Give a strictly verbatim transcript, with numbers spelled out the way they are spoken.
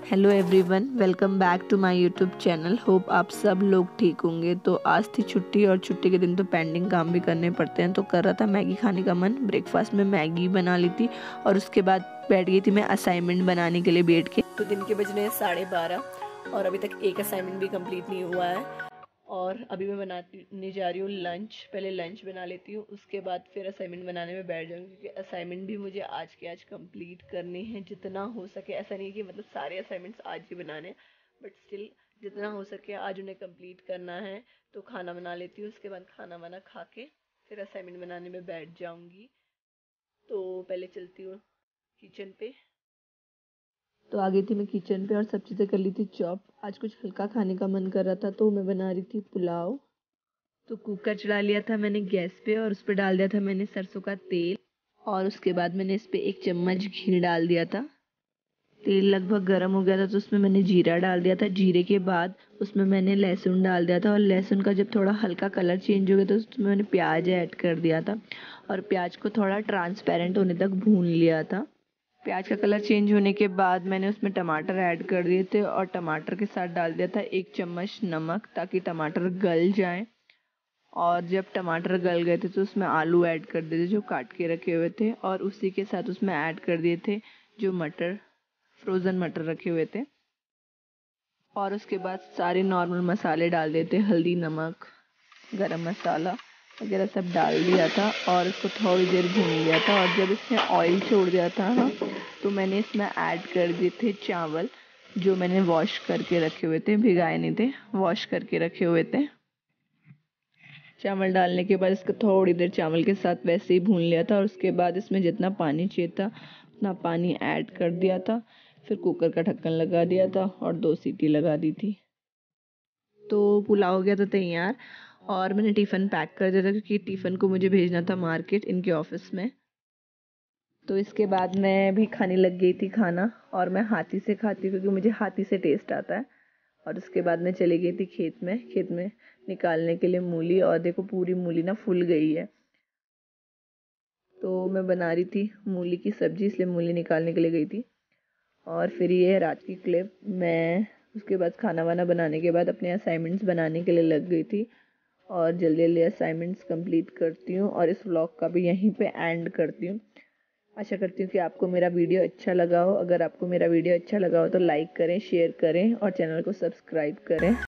Hello everyone, welcome back to my YouTube channel. Hope आप सब लोग ठीक होंगे। तो आज थी छुट्टी और छुट्टी के दिन तो पेंडिंग काम भी करने पड़ते हैं। तो कर रहा था मैगी खाने का मन। ब्रेकफास्ट में मैगी बना ली थी और उसके बाद बैठ गई थी मैं असाइनमेंट बनाने के लिए बैठ के। तो दिन के बज रहे हैं साढ़े बारह और अभी तक एक असाइनमेंट भी कंप्लीट नहीं हुआ है। और अभी मैं बनाने जा रही हूँ लंच। पहले लंच बना लेती हूँ, उसके बाद फिर असाइनमेंट बनाने में बैठ जाऊँगी, क्योंकि असाइनमेंट भी मुझे आज के आज कंप्लीट करने हैं जितना हो सके। ऐसा नहीं कि मतलब सारे असाइनमेंट्स आज ही बनाने, बट स्टिल जितना हो सके आज उन्हें कंप्लीट करना है। तो खाना बना लेती हूँ, उसके बाद खाना वाना खा के फिर असाइनमेंट बनाने में बैठ जाऊँगी। तो पहले चलती हूँ किचन पे। तो आ गई थी मैं किचन पे और सब चीज़ें कर ली थी चॉप। आज कुछ हल्का खाने का मन कर रहा था तो मैं बना रही थी पुलाव। तो कुकर चढ़ा लिया था मैंने गैस पे और उस पर डाल दिया था मैंने सरसों का तेल। और उसके बाद मैंने इस पे एक चम्मच घी डाल दिया था। तेल लगभग गर्म हो गया था तो उसमें मैंने जीरा डाल दिया था। जीरे के बाद उसमें मैंने लहसुन डाल दिया था और लहसुन का जब थोड़ा हल्का कलर चेंज हो गया तो उसमें मैंने प्याज ऐड कर दिया था और प्याज को थोड़ा ट्रांसपेरेंट होने तक भून लिया था। प्याज का कलर चेंज होने के बाद मैंने उसमें टमाटर ऐड कर दिए थे और टमाटर के साथ डाल दिया था एक चम्मच नमक, ताकि टमाटर गल जाए। और जब टमाटर गल गए थे तो उसमें आलू ऐड कर दिए थे जो काट के रखे हुए थे, और उसी के साथ उसमें ऐड कर दिए थे जो मटर, फ्रोज़न मटर रखे हुए थे। और उसके बाद सारे नॉर्मल मसाले डाल दिए थे, हल्दी, नमक, गरम मसाला वगैरह सब डाल दिया था और इसको थोड़ी देर भून लिया था। और जब इसने ऑयल छोड़ दिया था ना, तो मैंने इसमें ऐड कर दिए थे चावल जो मैंने वॉश करके रखे हुए थे, भिगाए नहीं थे, वॉश करके रखे हुए थे। चावल डालने के बाद इसको थोड़ी देर चावल के साथ वैसे ही भून लिया था और उसके बाद इसमें जितना पानी चाहिए था उतना पानी ऐड कर दिया था। फिर कुकर का ढक्कन लगा दिया था और दो सीटी लगा दी थी। तो पुलाव हो गया था तैयार और मैंने टिफ़िन पैक कर दिया था, क्योंकि टिफ़िन को मुझे भेजना था मार्केट इनके ऑफिस में। तो इसके बाद मैं भी खाने लग गई थी खाना, और मैं हाथी से खाती हूँ क्योंकि मुझे हाथी से टेस्ट आता है। और उसके बाद मैं चली गई थी खेत में खेत में निकालने के लिए मूली। और देखो पूरी मूली ना फूल गई है। तो मैं बना रही थी मूली की सब्जी, इसलिए मूली निकालने के लिए गई थी। और फिर ये है रात की क्लिप। मैं उसके बाद खाना वाना बनाने के बाद अपने असाइनमेंट्स बनाने के लिए लग गई थी और जल्दी जल्दी असाइनमेंट्स कंप्लीट करती हूँ और इस व्लॉग का भी यहीं पे एंड करती हूँ। आशा करती हूँ कि आपको मेरा वीडियो अच्छा लगा हो। अगर आपको मेरा वीडियो अच्छा लगा हो तो लाइक करें, शेयर करें और चैनल को सब्सक्राइब करें।